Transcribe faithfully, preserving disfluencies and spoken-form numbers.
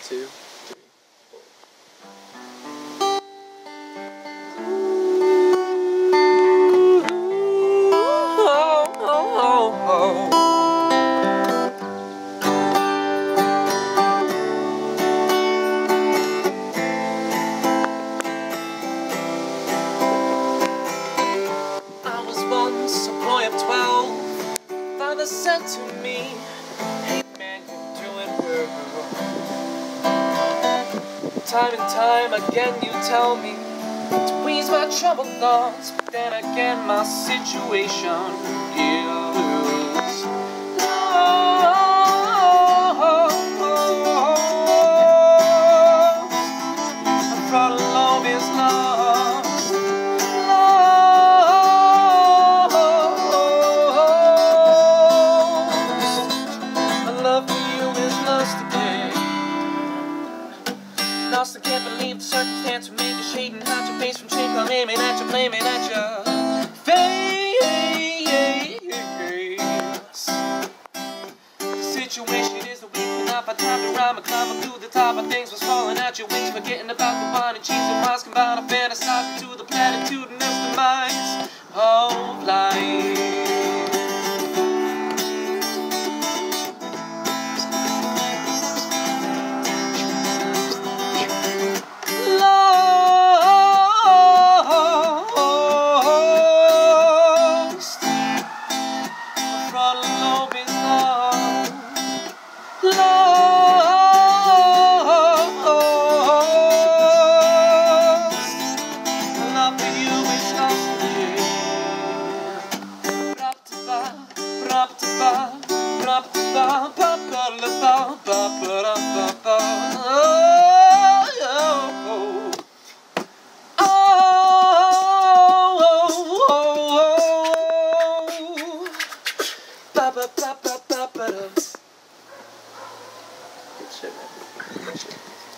two, three, four. Oh, oh, oh, oh. I was once a boy of twelve. Father said to me, "Hey man, you're doing well." Time and time again you tell me to ease my troubled thoughts, but then again my situation is lost. The thought of love is lost. Lost, I can't believe the circumstance will make you shading out your face from shame. I'm aiming at you, blaming at your face. The situation is the waking up. I time to rhyme, I climb up to the top of things was falling out your wings, forgetting about the wine and cheese and wines combined. I fantasize to the platitudinous demise of life. Good shit, man. Good shit.